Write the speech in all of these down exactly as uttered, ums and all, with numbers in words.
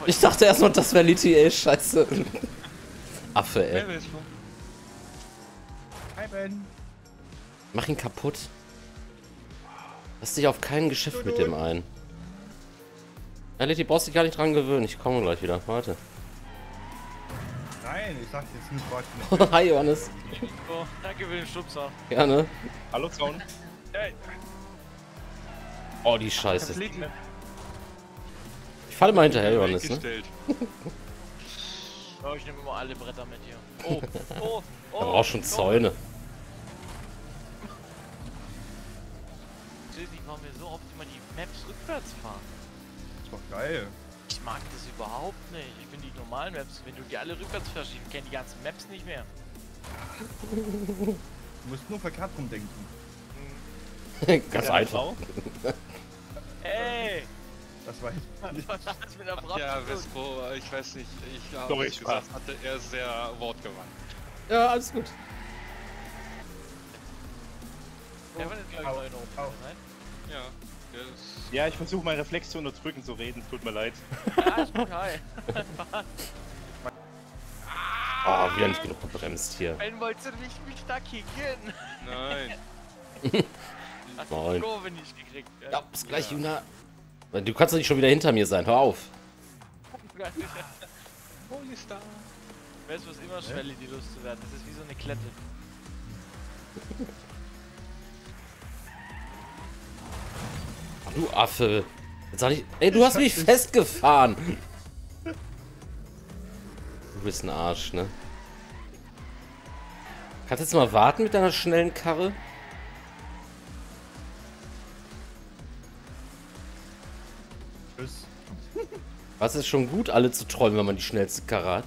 Ich dachte erstmal, das wäre Liti, ey, scheiße. Affe, ey. Hi, Ben. Mach ihn kaputt. Lass dich auf kein Geschäft mit dem ein. Ja, Liti, brauchst dich gar nicht dran gewöhnen. Ich komme gleich wieder. Warte. Nein, ich sag jetzt nicht, warte. Hi, Johannes. Oh, danke für den Schubser. Gerne. Hallo, Zaun. Hey. Oh, die Scheiße. Ich falle mal hinterher, Johannes, ne? Oh, ich nehme immer alle Bretter mit hier. Oh, oh, oh. Da brauchst schon Zäune. Ich war mir so oft immer die Maps rückwärts fahren. Das ist doch geil. Ich mag das überhaupt nicht. Ich finde die normalen Maps, wenn du die alle rückwärts fährst, ich kenne die ganzen Maps nicht mehr. Du musst nur verkehrt rumdenken. Ganz einfach. Ey! Das war ich. Was hat das mit der Braut Ja, zu tun? Vespo, ich weiß nicht, ich habe Sorry, nicht gesagt, hatte er sehr wortgewandt. Ja, alles gut. Der war jetzt gleich Au, neu in Ordnung, au. ne? Ja, der ist... Ja, ich versuche meinen Reflex zu unterdrücken, zu reden. Tut mir leid. Ja, ist gut, hi. Oh, wieder nicht genug gebremst hier. Ben, wolltest du mich, mich da kicken? Nein. Hast du Nein. die Kurve nicht gekriegt? Ja, bis gleich, Ja. Juna. Du kannst doch nicht schon wieder hinter mir sein. Hör auf. Polystar. Weißt du, was immer schwer, die Lust zu werden? Das ist wie so eine Klette. Ach, du Affe. Jetzt sag ich. Ey, du hast mich festgefahren. Du bist ein Arsch, ne? Kannst du jetzt mal warten mit deiner schnellen Karre? Tschüss. Was ist schon gut, alle zu trollen, wenn man die schnellste Karre hat?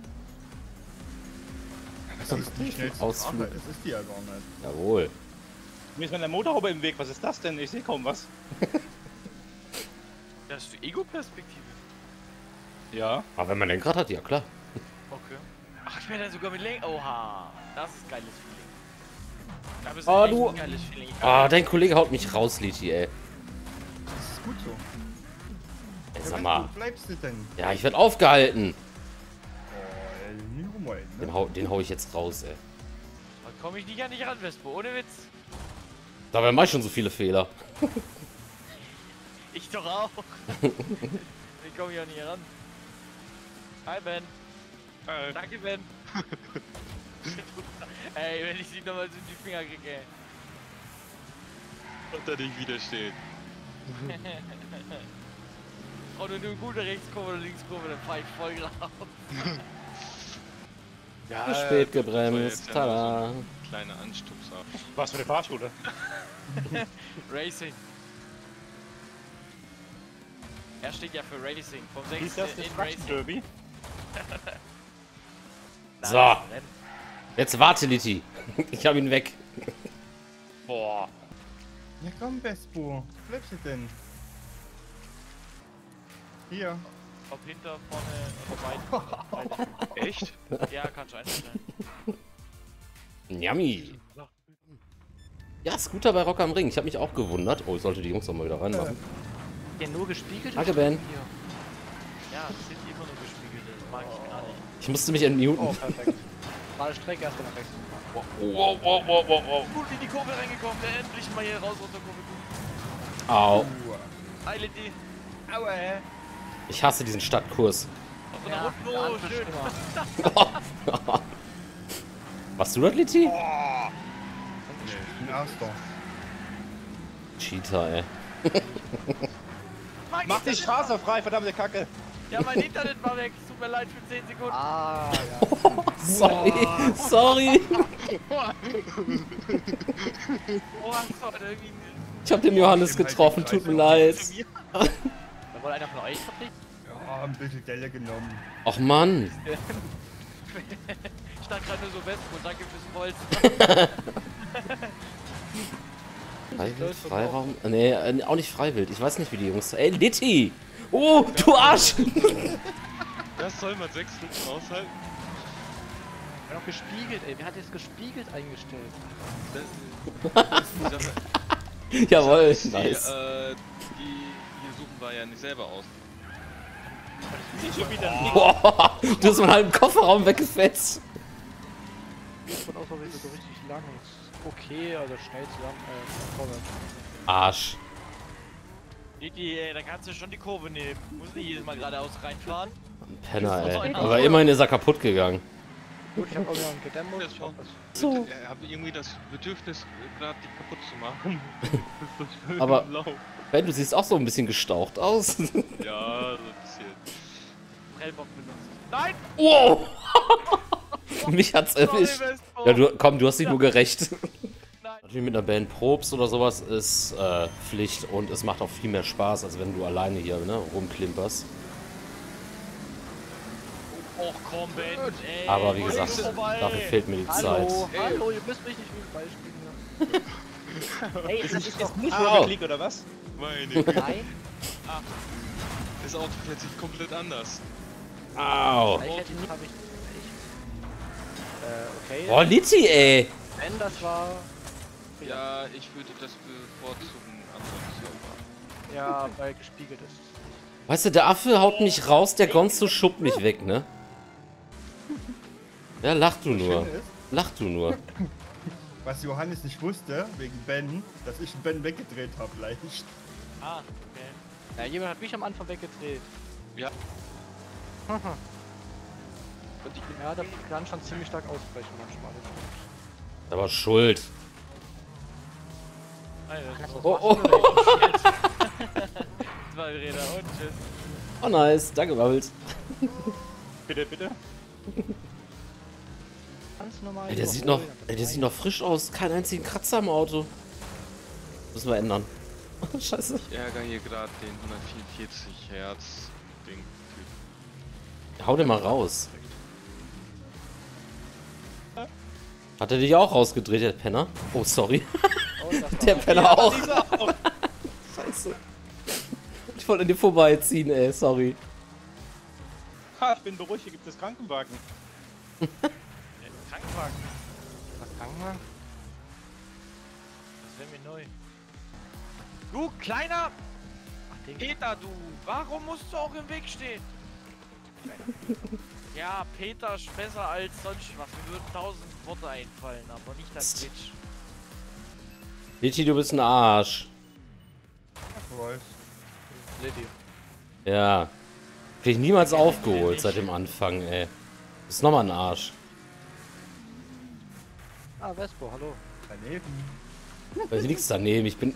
Das ist die schnellste Ausflug. Arbeit. Das ist die ja gar nicht. Jawohl. Mir ist meine Motorhaube im Weg. Was ist das denn? Ich sehe kaum was. Das ist die Ego-Perspektive. Ja. Aber wenn man Lenkrad hat, ja klar. Okay. Ach, ich bin dann sogar mit Lenk. Oha. Das ist geiles Feeling. Das ist Oh, echt du- ein geiles Feeling. Ah, dein Kollege haut mich raus, Liti, ey. Das ist gut so. Ey, Ja, sag Ben, mal. Wo bleibst du denn? Ja, ich werde aufgehalten. Oh, ey, nie rumheulen, Den ne? hau, den hau ich jetzt raus, ey. Da komme ich nicht an dich ran, Vespo. Ohne Witz. Dabei mach ich schon so viele Fehler. Ich doch auch. Ich komme ja nicht ran. Hi, Ben. Äh, Danke, Ben. Ey, wenn ich sie nochmal so in die Finger kriege, ey. und er nicht widersteht. Und wenn du eine gute Rechtskurve oder Linkskurve, dann fahr ich voll drauf. Ja, Zu spät das war gebremst. jetzt ja nur so Tada. ein kleiner Anstupser. Was für eine Fahrschule? Racing. Er steht ja für Racing. Vom Wie ist sechsten das? in Destruction Racing. Derby? Nein, So. das ist Rennen. Jetzt warte, Liti. Ich hab ihn weg. Boah. Ja komm, Vespo. Wo bleibst du denn? Hier. Ob hinter, vorne oder beide. Echt? Ja, kannst du einstellen. Yummy. Ja, Scooter bei Rock am Ring. Ich habe mich auch gewundert. Oh, ich sollte die Jungs doch mal wieder reinmachen. Ja, nur gespiegelt? Danke, Ben. Ja, das sind immer nur gespiegelte. Das mag ich gar nicht. Ich musste mich entmuten. Oh, perfekt. Gerade Strecke erst nach rechts. Wow, wow, wow, wow, wow. Gut in die Kurve reingekommen, der endlich mal hier raus aus der Kurve. Au. Uh. Eile die. Aua. Ich hasse diesen Stadtkurs. Auf so einer Ja, Runde. der Oh, andere schön. Schlimmer. Warst du das, Liti? Nee, ich bin Erster. Cheater, ey. Mein Mach die Internet- Straße frei, verdammte Kacke. Ja, mein Internet war weg. Es tut mir leid für zehn Sekunden. Ah, ja. Sorry, sorry. Oh, was war denn irgendwie. Ich hab den Johannes getroffen, tut mir leid. Da wurde einer von euch vertreten? Ja, ein bisschen Delle genommen. Och Mann. Ich stand gerade nur so Vespo. Danke fürs Polster. Freiwild, Freiraum? Nee, äh, auch nicht Freiwild. Ich weiß nicht, wie die Jungs... Ey, Litti! Oh, du Arsch! Das soll man sechs Stunden aushalten? Ja, noch gespiegelt, ey. Wer hat jetzt gespiegelt eingestellt? Das, die Sache, Jawohl, die, nice. äh, die hier suchen wir ja nicht selber aus. Ich sehe schon wieder einen Nick. Boah, du hast mal halben Kofferraum weggefetzt. Von aus, wenn so richtig lang ist. Okay, also schnell zusammen, äh, vorwärts. Arsch. Didi, ey, da kannst du schon die Kurve nehmen. Muss nicht jedes Mal geradeaus reinfahren. Penner, ey. Aber immerhin ist er kaputt gegangen. Gut, ich hab auch wieder einen gedämmert. Das war- So. Ich habe irgendwie das Bedürfnis, gerade die kaputt zu machen. Das ist schön Aber- lau. Ben, du siehst auch so ein bisschen gestaucht aus. Ja, so ein bisschen. Prellbock benutzt. Nein! Wow! Mich hat's Sorry, erwischt. Westbrook. Ja, du, komm, du hast dich nur gerecht. Nein. Natürlich mit einer Band probst oder sowas ist äh, Pflicht und es macht auch viel mehr Spaß, als wenn du alleine hier ne, rumklimperst. Och komm, Ben, ey. Aber wie wo gesagt, ist vorbei? dafür fehlt mir die Zeit. Hallo, hallo, ihr müsst mich nicht wie ein Beispiel. Ey, das ist doch nicht Au. Rocket League oder was? Meine Güte. Nein. Das Auto fährt sich komplett anders. Au! Ich hätte nicht, hab ich. ich äh, okay. Boah, Litti, ey! Wenn das war. Ja, ich würde das bevorzugen, ansonsten. Ja, weil gespiegelt ist. Weißt du, der Affe haut mich raus, der Gonzo schubbt mich weg, ne? Ja, lach du nur. Schön ist, Lach du nur. was Johannes nicht wusste, wegen Ben, dass ich Ben weggedreht habe, leicht. Ah, okay. Ja, jemand hat mich am Anfang weggedreht. Ja. Und ich, ja, das kann schon ziemlich stark ausbrechen manchmal. Aber schuld. Alter, Oh, oh, oh. zwei Räder und tschüss. Oh, nice. Danke, Bubbles. Bitte, bitte. Ganz normal. Ey, der sieht noch, ey, der sieht noch frisch aus. Kein einzigen Kratzer am Auto. Müssen wir ändern. Scheiße. Ich ärgere hier gerade den hundertvierundvierzig Hertz Ding. Hau den mal raus. Hat er dich auch rausgedreht, der Penner? Oh, sorry. Oh, das war Der Penner auch. Scheiße. Ich wollte an dir vorbeiziehen, ey. Sorry. Ha, ich bin beruhigt, hier gibt es Krankenwagen. Krankenwagen, was Krankenwagen? das wäre mir neu. Du, kleiner Ach, den Peter, du, warum musst du auch im Weg stehen? Ja, Peter ist besser als sonst was. Mir würden tausend Worte einfallen, aber nicht das Twitch. Litti, du bist ein Arsch. Weiß. Liddy. Ja. Krieg ich niemals aufgeholt seit dem Anfang, ey. Ist nochmal ein Arsch. Ah, Vespo, hallo. Daneben. Da ist nichts daneben, ich bin...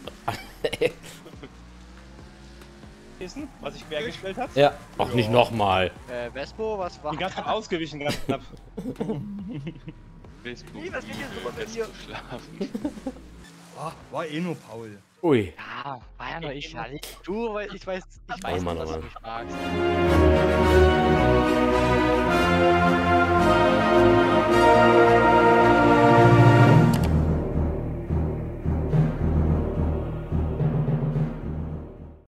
Wissen, was ich quergestellt habe? Ja, auch nicht nochmal. Äh, Vespo, was war? Bin ganz knapp ausgewichen, ganz knapp. Facebook. Wie, was geht jetzt immer bei Best dir? zu schlafen. Ah, war eh nur Paul. Ui. Ja, war ja nur ich, ja nicht du, weil ich weiß, ich weiß, Einmal dass noch du mal. mich magst.